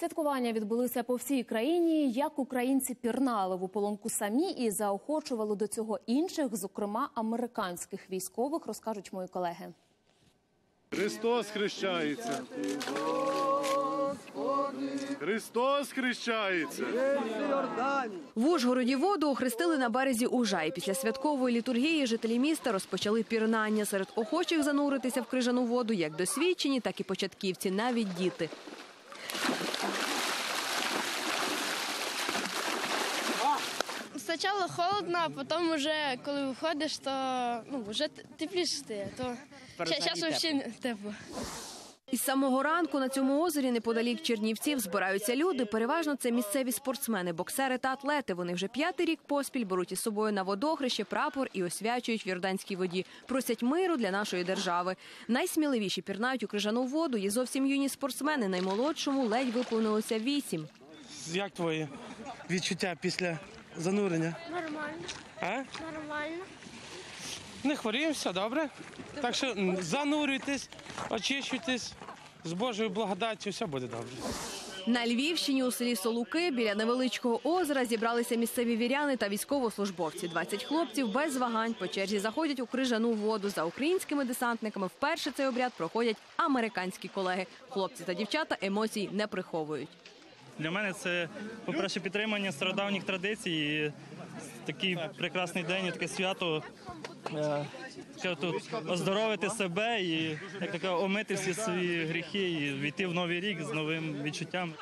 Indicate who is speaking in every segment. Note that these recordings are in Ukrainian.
Speaker 1: Святкування відбулися по всій країні. Як українці пірнали в ополонку самі і заохочували до цього інших, зокрема американських військових, розкажуть мої колеги.
Speaker 2: Христос хрещається! Христос хрещається!
Speaker 3: В Ужгороді воду охрестили на березі Ужа. І після святкової літургії жителі міста розпочали пірнання. Серед охочих зануритися в крижану воду як досвідчені, так і початківці, навіть діти.
Speaker 4: Спочатку холодно, а потім вже, коли виходиш, то вже тепліше стає. Зараз взагалі тепло.
Speaker 3: Із самого ранку на цьому озері неподалік Чернівців збираються люди. Переважно це місцеві спортсмени, боксери та атлети. Вони вже 5-й рік поспіль беруть із собою на водохреще прапор і освячують в Йорданській воді. Просять миру для нашої держави. Найсміливіші пірнають у крижану воду. Є зовсім юні спортсмени. Наймолодшому ледь виповнилося 8.
Speaker 5: Як твої відчуття після занурення?
Speaker 4: Нормально.
Speaker 5: А?
Speaker 4: Нормально.
Speaker 5: Не хворіємо, все добре. Так що занурюйтесь, очищуйтесь, з Божою благодаттю все буде добре.
Speaker 3: На Львівщині у селі Солуки біля невеличкого озера зібралися місцеві віряни та військовослужбовці. 20 хлопців без вагань по черзі заходять у крижану воду. За українськими десантниками вперше цей обряд проходять американські колеги. Хлопці та дівчата емоцій не приховують.
Speaker 6: Для мене це, по-перше, підтримання стародавніх традицій. І такий прекрасний день, і таке свято. Тут оздоровити себе і омити всі свої гріхи і війти в новий рік з новим відчуттям.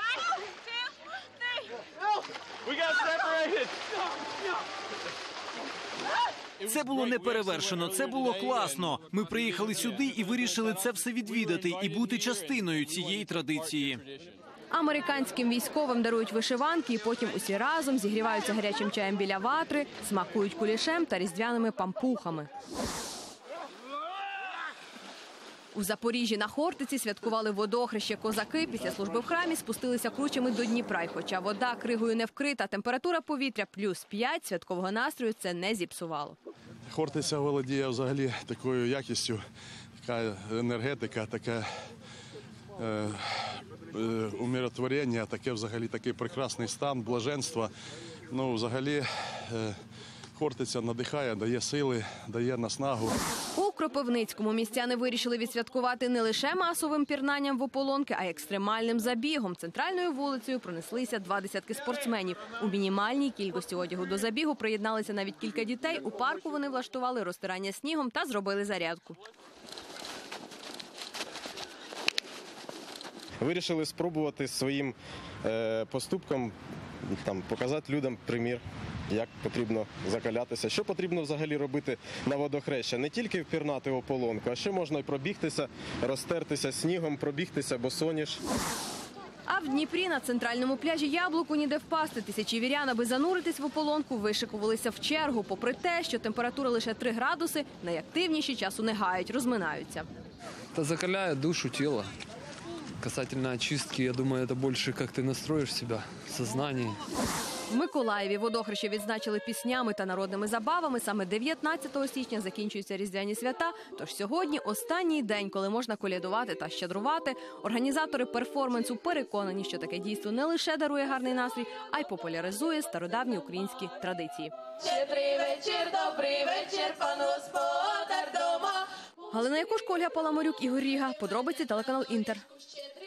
Speaker 7: Це було неперевершено, це було класно. Ми приїхали сюди і вирішили це все відвідати і бути частиною цієї традиції.
Speaker 3: Американським військовим дарують вишиванки і потім усі разом зігріваються гарячим чаєм біля ватри, смакують кулішем та різдвяними пампухами. У Запоріжжі на Хортиці святкували водохреще козаки. Після служби в храмі спустилися кручами до Дніпра. І хоча вода кригою не вкрита, температура повітря +5, святкового настрою це не зіпсувало.
Speaker 2: Хортиця володіє взагалі такою якістю, така енергетика, таке умиротворення, таке взагалі такий прекрасний стан, блаженства. Взагалі Хортиця надихає, дає сили, дає наснагу.
Speaker 3: У Кропивницькому містяни вирішили відсвяткувати не лише масовим пірнанням в ополонки, а й екстремальним забігом. Центральною вулицею пронеслися 20 спортсменів. У мінімальній кількості одягу до забігу приєдналися навіть кілька дітей. У парку вони влаштували розтирання снігом та зробили зарядку.
Speaker 8: Вирішили спробувати своїм поступком показати людям примір, як потрібно закалятися, що потрібно взагалі робити на водохреща. Не тільки впірнати ополонку, а ще можна й пробігтися, розтертися снігом, пробігтися босоніж.
Speaker 3: А в Дніпрі на центральному пляжі Яблуку ніде впасти. Тисячі вірян, аби зануритись в ополонку, вишикувалися в чергу. Попри те, що температура лише 3 градуси, найактивніші часу не гають, розминаються.
Speaker 9: Це закаляє душу, тіло. Касательно очистки, я думаю, это больше как ты настроишь себя, сознание.
Speaker 3: В Миколаєві водохреще відзначили піснями та народними забавами. Саме 19 січня закінчуються різдвяні свята, тож сьогодні останній день, коли можна колядувати та щедрувати. Організатори перформансу переконані, що таке дійство не лише дарує гарний настрій, а й популяризує стародавні українські традиції.
Speaker 10: Щедрий вечір, добрий вечір, пан господар дома.
Speaker 3: Галина Якушко, Ольга Паламарюк, Ігор Ріга. Подробиці телеканал Інтер.